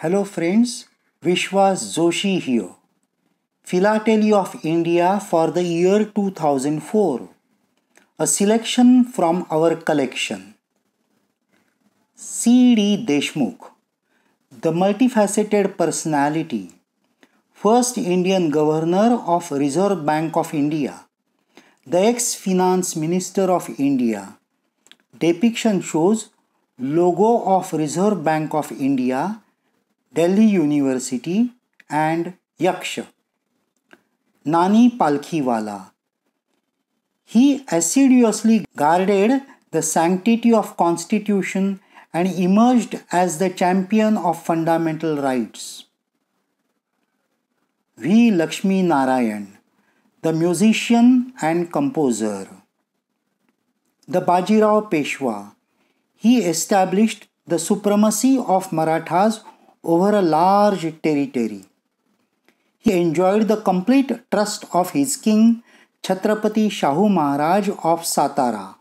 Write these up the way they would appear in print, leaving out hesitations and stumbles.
Hello friends, Vishwas Joshi here. Philately of India for the year 2004. A selection from our collection. C.D. Deshmukh, the multifaceted personality, first Indian Governor of Reserve Bank of India, the ex-Finance Minister of India. Depiction shows logo of Reserve Bank of India, Delhi University and Yaksha. Nani Palkhiwala. He assiduously guarded the sanctity of Constitution and emerged as the champion of fundamental rights. V. Lakshmi Narayan, the musician and composer. The Bajirao Peshwa. He established the supremacy of Marathas over a large territory. He enjoyed the complete trust of his king Chhatrapati Shahu Maharaj of Satara.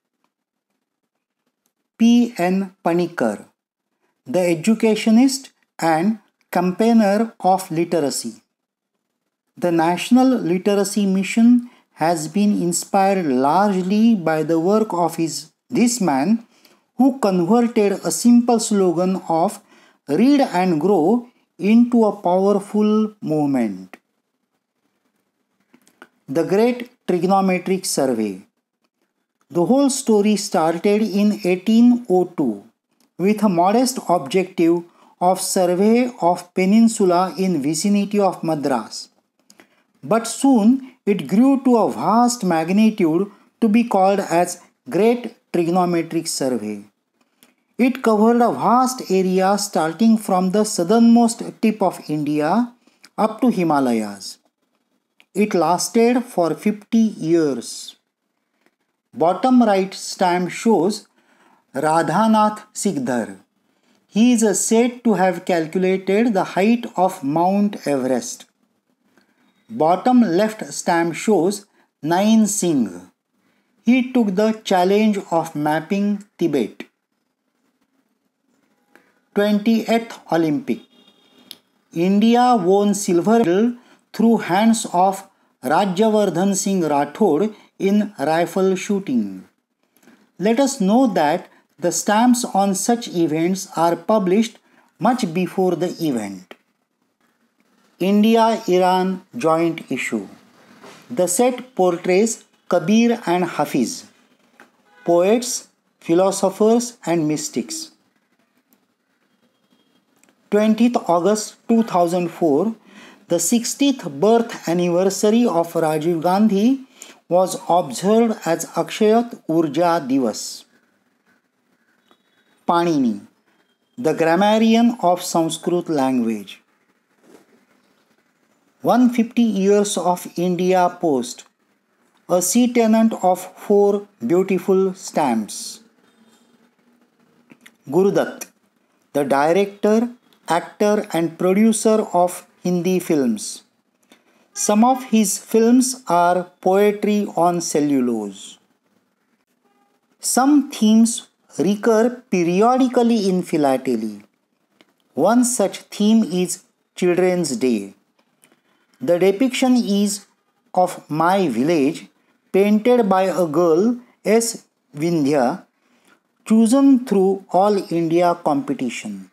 P. N. Panikkar, the educationist and campaigner of literacy. The National Literacy Mission has been inspired largely by the work of this man who converted a simple slogan of "Read and Grow" into a powerful movement. The Great Trigonometric Survey. The whole story started in 1802 with a modest objective of survey of peninsula in vicinity of Madras. But soon it grew to a vast magnitude to be called as Great Trigonometric Survey. It covered a vast area starting from the southernmost tip of India up to Himalayas. It lasted for 50 years. Bottom right stamp shows Radhanath Sikdar. He is said to have calculated the height of Mount Everest. Bottom left stamp shows Nain Singh. He took the challenge of mapping Tibet. 20th Olympic. India won silver medal through hands of Rajyavardhan Singh Rathod in rifle shooting. Let us know that the stamps on such events are published much before the event. India-Iran joint issue. The set portrays Kabir and Hafiz, poets, philosophers and mystics. 20th August 2004, the 60th birth anniversary of Rajiv Gandhi was observed as Akshayat Urja Divas. Panini, the grammarian of Sanskrit language. 150 years of India Post, a sea tenant of 4 beautiful stamps. Gurudutt, the director, actor and producer of Hindi films. Some of his films are poetry on cellulose. Some themes recur periodically in philately. One such theme is Children's Day. The depiction is of my village, painted by a girl, S. Vindhya, chosen through All India competition.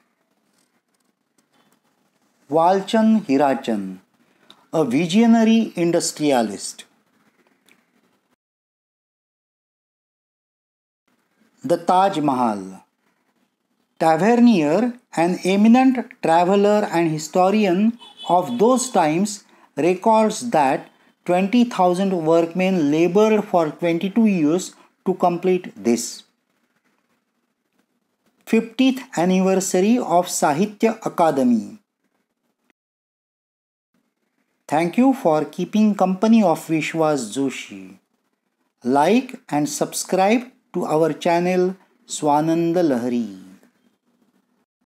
Walchand Hirachand, a visionary industrialist. The Taj Mahal. Tavernier, an eminent traveler and historian of those times, records that 20,000 workmen labored for 22 years to complete this. 50th anniversary of Sahitya Akademi. Thank you for keeping company of Vishwas Joshi. Like and subscribe to our channel Swananda Lahari.